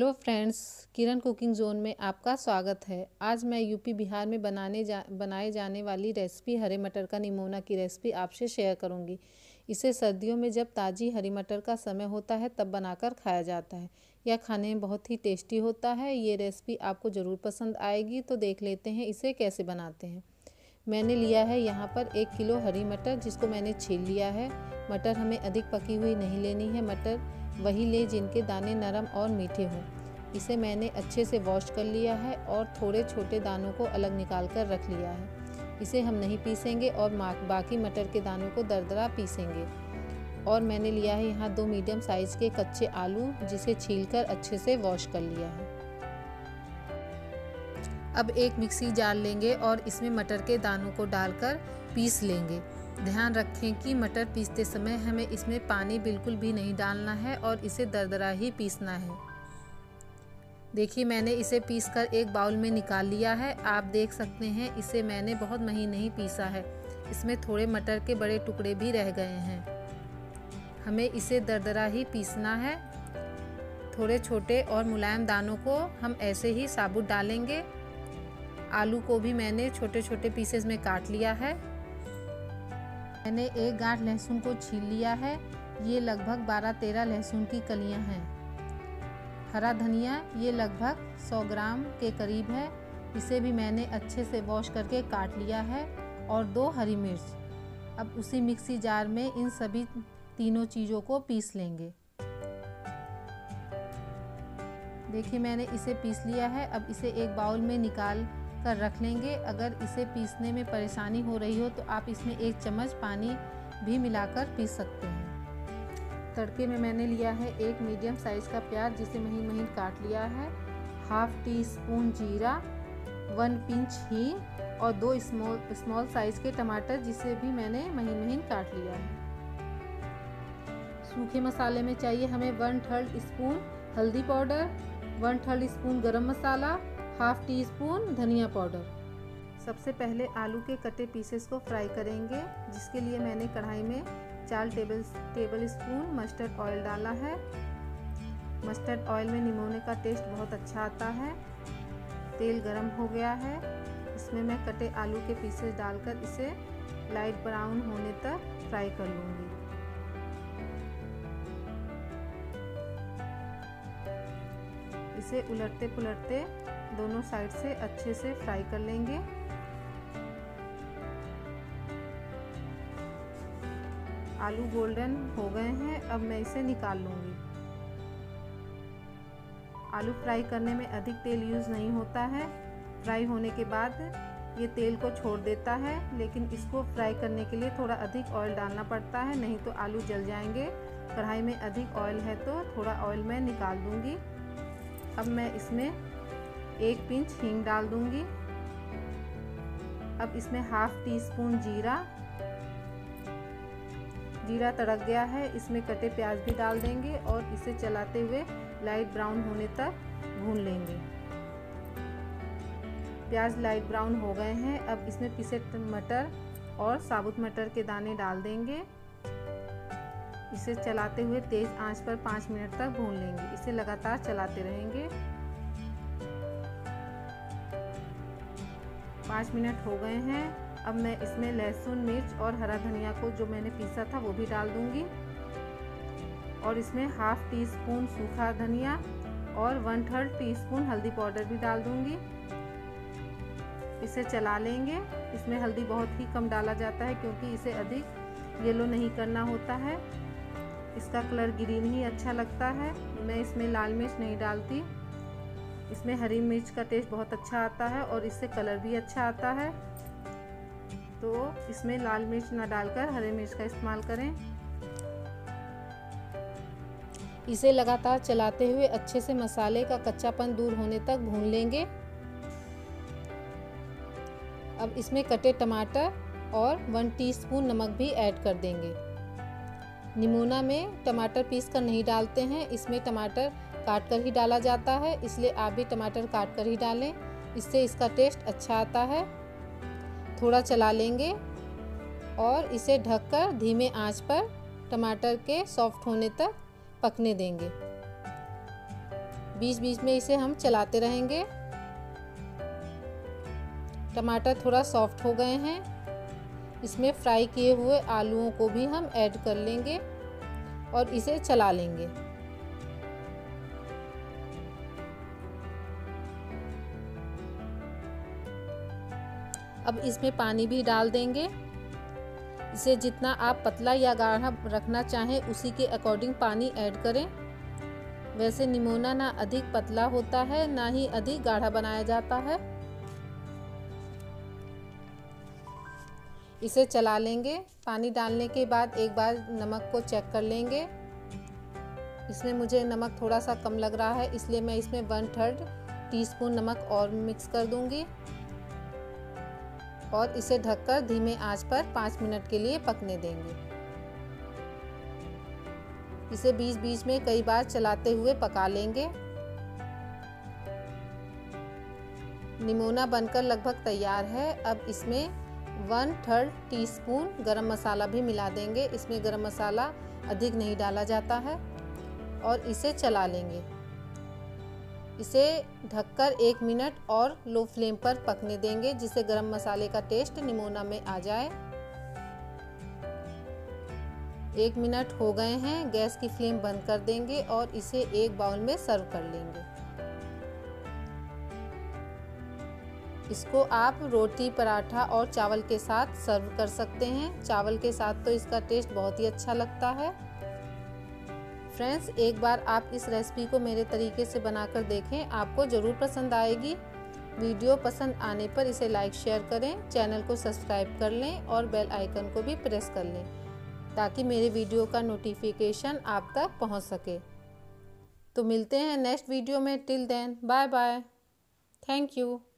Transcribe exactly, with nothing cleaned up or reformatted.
Hello friends, Kiran cooking zone में आपका स्वागत है। आज मैं यूपी बिहार में बनाने जा बनाए जाने वाली रेसिपी हरे मटर का निमोना की रेसिपी आपसे शेयर करूंगी। इसे सर्दियों में जब ताज़ी हरी मटर का समय होता है तब बनाकर खाया जाता है। यह खाने में बहुत ही टेस्टी होता है। ये रेसिपी आपको ज़रूर पसंद आएगी। तो देख लेते हैं इसे कैसे बनाते हैं। मैंने लिया है यहाँ पर एक किलो हरी मटर, जिसको मैंने छील लिया है। मटर हमें अधिक पकी हुई नहीं लेनी है। मटर वही ले जिनके दाने नरम और मीठे हों। इसे मैंने अच्छे से वॉश कर लिया है और थोड़े छोटे दानों को अलग निकाल कर रख लिया है। इसे हम नहीं पीसेंगे और बाकी मटर के दानों को दरदरा पीसेंगे। और मैंने लिया है यहाँ दो मीडियम साइज़ के कच्चे आलू, जिसे छीलकर अच्छे से वॉश कर लिया है। अब एक मिक्सी जार लेंगे और इसमें मटर के दानों को डालकर पीस लेंगे। ध्यान रखें कि मटर पीसते समय हमें इसमें पानी बिल्कुल भी नहीं डालना है और इसे दरदरा ही पीसना है। देखिए, मैंने इसे पीसकर एक बाउल में निकाल लिया है। आप देख सकते हैं इसे मैंने बहुत महीन नहीं पीसा है। इसमें थोड़े मटर के बड़े टुकड़े भी रह गए हैं। हमें इसे दरदरा ही पीसना है। थोड़े छोटे और मुलायम दानों को हम ऐसे ही साबुत डालेंगे। आलू को भी मैंने छोटे छोटे पीसेस में काट लिया है। मैंने एक गांठ लहसुन को छील लिया है। ये लगभग बारह तेरह लहसुन की कलियां हैं। हरा धनिया ये लगभग सौ ग्राम के करीब है। इसे भी मैंने अच्छे से वॉश करके काट लिया है। और दो हरी मिर्च। अब उसी मिक्सी जार में इन सभी तीनों चीज़ों को पीस लेंगे। देखिए, मैंने इसे पीस लिया है। अब इसे एक बाउल में निकाल कर रख लेंगे। अगर इसे पीसने में परेशानी हो रही हो तो आप इसमें एक चम्मच पानी भी मिलाकर पीस सकते हैं। तड़के में मैंने लिया है एक मीडियम साइज़ का प्याज, जिसे महीन महीन काट लिया है। हाफ टी स्पून जीरा, वन पिंच हींग और दो स्मॉल स्मॉल साइज़ के टमाटर, जिसे भी मैंने महीन महीन काट लिया है। सूखे मसाले में चाहिए हमें वन थर्ड स्पून हल्दी पाउडर, वन थर्ड स्पून गरम मसाला, हाफ टी स्पून धनिया पाउडर। सबसे पहले आलू के कटे पीसेस को फ्राई करेंगे, जिसके लिए मैंने कढ़ाई में चार table tablespoon mustard oil डाला है। मस्टर्ड ऑयल में निमोने का टेस्ट बहुत अच्छा आता है। तेल गरम हो गया है। इसमें मैं कटे आलू के पीसेस डालकर इसे लाइट ब्राउन होने तक फ्राई कर लूँगी। इसे उलटते पुलटते दोनों साइड से अच्छे से फ्राई कर लेंगे। आलू गोल्डन हो गए हैं। अब मैं इसे निकाल लूँगी। आलू फ्राई करने में अधिक तेल यूज़ नहीं होता है। फ्राई होने के बाद ये तेल को छोड़ देता है, लेकिन इसको फ्राई करने के लिए थोड़ा अधिक ऑयल डालना पड़ता है, नहीं तो आलू जल जाएंगे। कढ़ाई में अधिक ऑयल है तो थोड़ा ऑयल मैं निकाल दूँगी। अब मैं इसमें एक पिंच हींग डाल दूंगी। अब इसमें हाफ टी स्पून जीरा जीरा तड़क गया है। इसमें कटे प्याज भी डाल देंगे और इसे चलाते हुए लाइट ब्राउन होने तक भून लेंगे। प्याज लाइट ब्राउन हो गए हैं। अब इसमें पिसे मटर और साबुत मटर के दाने डाल देंगे। इसे चलाते हुए तेज आंच पर पाँच मिनट तक भून लेंगे। इसे लगातार चलाते रहेंगे। पाँच मिनट हो गए हैं। अब मैं इसमें लहसुन, मिर्च और हरा धनिया को जो मैंने पीसा था वो भी डाल दूंगी। और इसमें हाफ टी स्पून सूखा धनिया और वन थर्ड टी स्पून हल्दी पाउडर भी डाल दूंगी। इसे चला लेंगे। इसमें हल्दी बहुत ही कम डाला जाता है, क्योंकि इसे अधिक येलो नहीं करना होता है। इसका कलर ग्रीन ही अच्छा लगता है। मैं इसमें लाल मिर्च नहीं डालती। इसमें हरी मिर्च का टेस्ट बहुत अच्छा आता है और इससे कलर भी अच्छा आता है। तो इसमें लाल मिर्च ना डालकर हरी मिर्च का इस्तेमाल करें। इसे लगातार चलाते हुए अच्छे से मसाले का कच्चापन दूर होने तक भून लेंगे। अब इसमें कटे टमाटर और वन टीस्पून नमक भी ऐड कर देंगे। निमोना में टमाटर पीस कर नहीं डालते हैं। इसमें टमाटर काट कर ही डाला जाता है, इसलिए आप भी टमाटर काट कर ही डालें। इससे इसका टेस्ट अच्छा आता है। थोड़ा चला लेंगे और इसे ढककर धीमे आंच पर टमाटर के सॉफ्ट होने तक पकने देंगे। बीच बीच में इसे हम चलाते रहेंगे। टमाटर थोड़ा सॉफ्ट हो गए हैं, इसमें फ्राई किए हुए आलूओं को भी हम ऐड कर लेंगे और इसे चला लेंगे। अब इसमें पानी भी डाल देंगे। इसे जितना आप पतला या गाढ़ा रखना चाहें उसी के अकॉर्डिंग पानी ऐड करें। वैसे निमोना ना अधिक पतला होता है ना ही अधिक गाढ़ा बनाया जाता है। इसे चला लेंगे। पानी डालने के बाद एक बार नमक को चेक कर लेंगे। इसमें मुझे नमक थोड़ा सा कम लग रहा है, इसलिए मैं इसमें वन थर्ड टीस्पून नमक और मिक्स कर दूंगी और इसे ढककर धीमे आंच पर पाँच मिनट के लिए पकने देंगे। इसे बीच बीच में कई बार चलाते हुए पका लेंगे। निमोना बनकर लगभग तैयार है। अब इसमें वन थर्ड टीस्पून गरम मसाला भी मिला देंगे। इसमें गरम मसाला अधिक नहीं डाला जाता है और इसे चला लेंगे। इसे ढककर एक मिनट और लो फ्लेम पर पकने देंगे, जिससे गरम मसाले का टेस्ट निमोना में आ जाए। एक मिनट हो गए हैं, गैस की फ्लेम बंद कर देंगे और इसे एक बाउल में सर्व कर लेंगे। इसको आप रोटी, पराठा और चावल के साथ सर्व कर सकते हैं। चावल के साथ तो इसका टेस्ट बहुत ही अच्छा लगता है। फ्रेंड्स, एक बार आप इस रेसिपी को मेरे तरीके से बनाकर देखें, आपको ज़रूर पसंद आएगी। वीडियो पसंद आने पर इसे लाइक शेयर करें, चैनल को सब्सक्राइब कर लें और बेल आइकन को भी प्रेस कर लें ताकि मेरे वीडियो का नोटिफिकेशन आप तक पहुंच सके। तो मिलते हैं नेक्स्ट वीडियो में। Till then bye bye, thank you.